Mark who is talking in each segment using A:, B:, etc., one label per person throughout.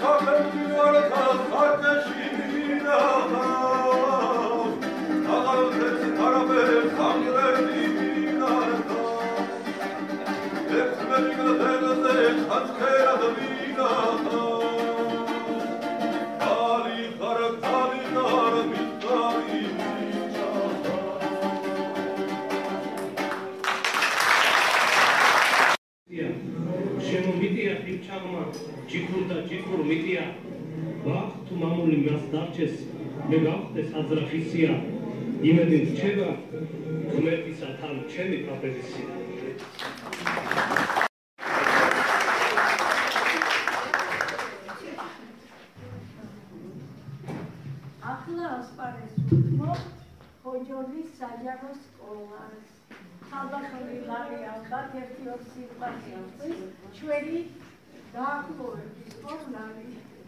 A: შემომიტია ხილჩალმა ჯიქურ და ჯიქურ მიტია ვახ თუ მამული მას დარჩეს მე გავხდეს აზრახისია იმედი რჩება ღმერთისა თან ჩემი პროფესია
B: ახლა ასპარეზობ ხოჯოლის საჯარო სკოლას ხალხური ვარიანტად ერთი ორ სიტუაციაში ჩვენი დაახლოების ფორმალი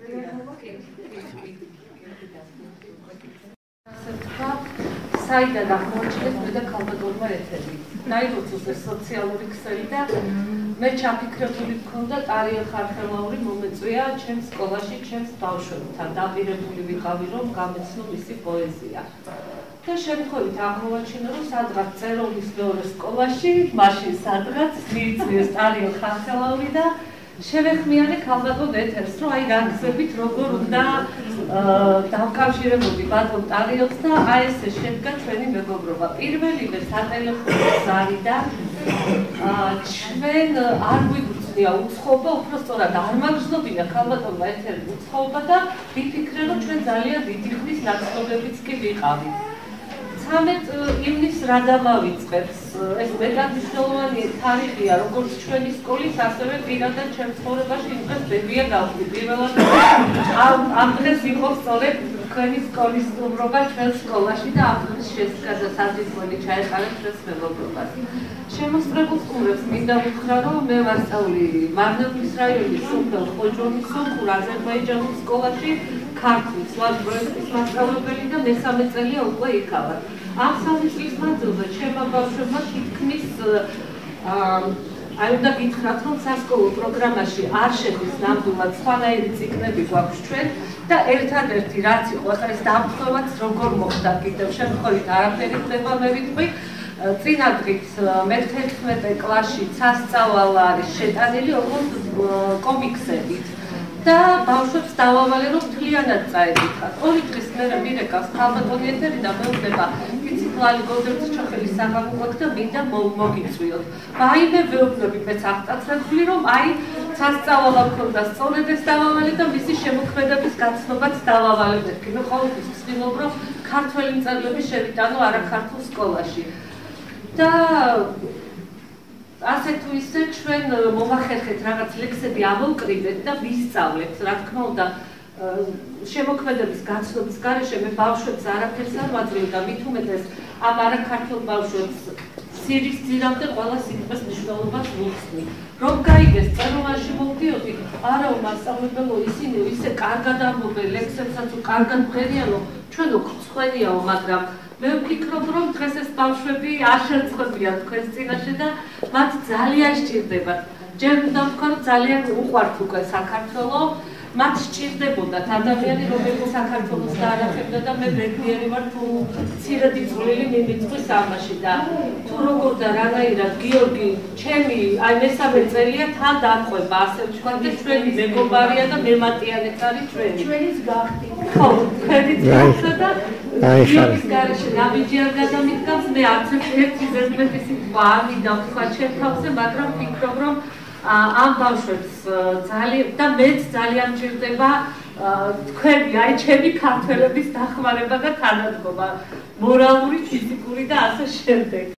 B: საიდან აღმოჩნდეს მე და ქალბატონმა ეთერი. დაიროცოს სოციალური ქსელი და მე ჩაფიქრებული მქონდა ტარიელ ხარხელაური მომეწვია ჩემს სკოლაში, ჩემს ბავშვებთან. დაპირებული ვიყავი, რომ გამეცნო მისი პოეზია. და შემთხვევით აღმოვაჩინა, რომ სადღაც წეროლის მეორე სკოლაში, მაშინ სადღაც მიიწვიეს ტარიელ ხარხელაური და შევეხმიანე ქალბატონ ეთერს, რომ აი რა გზებით როგორ უნდა დავკავშირებოდი ბატონ ტარიელს და აი ესე შედგა ჩვენი მეგობრობა. პირველივე სატელეფონო ზარიდან ჩვენ არ გვიგრძნია უცხოობა, უფრო სწორად არ მაგრძნობინა ქალბატონმა ეთერი უცხოობა და ვიფიქრე, რომ ჩვენ ძალიან დიდი ხნის ნაცნობებიც კი ვიყავით. 13 ივნისს რა დამავიწყებს? ეს მეტად მნიშვნელოვანი თარიღია, როგორც ჩვენი სკოლის, ასევე პირადად ჩემს ცხოვრებაში იმ დღეს ბებია გავხდი. პირველად ამ დღეს იყო სწორედ თქვენი სკოლის სტუმრობა ჩვენ სკოლაში და ამ დღეს შესდგა და საზღვარი ჩაეყარა ჩვენს მეგობრობას. შემოსწრებულ სტუმრებს მინდა ვუთხრა, რომ მე ვასწავლი მარნეულის რაიონის სოფელ ხოჯონის სომხურ აზერბაიჯანულ სკოლაში ქართლის ლათბოეთის მასწავლებელი და მესამე წელია უკვე იქავარ. ამ 3 წლის მანძილზე ჩემმა ბავშვებმა თითქმის აი უნდა გითხრათ, რომ სასკოლო პროგრამაში არ შედის ნამდვილად სხვანაირი წიგნები გვაქვს ჩვენ და ერთადერთი რაც იყო, ახლა ეს დამხმევაც როგორ მოხდა კიდევ შემთხვევით არაფერი ხდება მე ვიტყვი წინა დღით მე-11 კლასში სასწავლო არის შეტანილი ოღონდ კომიქსებით. და ბავშვებს დავავალე, რომ მთლიანად წაედიხათ. 2 დღის მერე მირეკავს ქალბატონი ეთერი და მეუბნება, იცი თვალი გოდერძი ჩოხელის საღამო გვაქვს და მინდა მოგიწვიოთ. ვაიმე ვეუბნები მეც აღწაცებული, რომ აი სასწავლო მქონდა სწორედ ეს დავავალე და მისი შემოქმედების გაცნობაც დავავალე მეთქი. მე ყოველთვის ვცდილობ, რომ ქართველი მწერლები შევიტანო არაქართულ სკოლაში. და ასე თუ ისე ჩვენ მომახერხეთ რაღაც ლექსები ამოვკრიბეთ და ვისწავლეთ. რა თქმა უნდა, შემოქმედების გაცნობის გარეშე მე ბავშვებს არაფერს არ ვაძლევ და მით უმეტეს ამ არაქართულ ბავშვებს სირის ძირამდე ყველა სიტყვის მნიშვნელობას ვუხსნი. რომ გაიგეს წერილაში მოვდიოდი, არა მასწავლებელო ისინი ისე კარგად ამბობენ ლექსებსაც, კარგად მღერიანო, ჩვენ უცხოენიაო, მაგრამ მე ვფიქრობ, რომ დღეს ეს ბავშვები არ შეწყებიან თქვენს წინაშე და მათ ძალიან სჭირდებათ. ჯერ უნდა ვთქვა, რომ ძალიან უყვართ უკვე საქართველო, მათ სჭირდებოდათ ადამიანი, რომელიც საქართველოს დაარახებდა და მე ბედნიერი ვარ, თუ მცირედი წვლილი მიმიწვის ამაში და თუ როგორ და რანაირად გიორგი ჩემი აი მესამე წელია თან დაყვება, ასე ვთქვა და ჩვენი მეგობარია და მემატიანეც არის ჩვენი. ჩვენიც გახდით. ხო, ჩვენიც გახდა და გიორგის გარეშე ნაბიჯი არ გადამიდგამს, მე არც ერთი ზედმეტი სიტყვა არ მინდა ვთქვა ჩემ თავზე, მაგრამ ვფიქრობ, რომ ამ ბავშვებს ძალიან და მეც ძალიან მჭირდება თქვენი აი ჩემი ქართველების დახმარება და თანადგომა, მორალური, ფიზიკური და ასე შემდეგ.